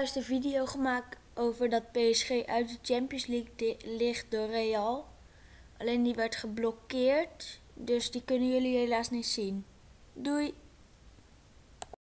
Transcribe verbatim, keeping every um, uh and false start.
zojuist een video gemaakt over dat P S G uit de Champions League ligt door Real. Alleen die werd geblokkeerd, dus die kunnen jullie helaas niet zien. Doei!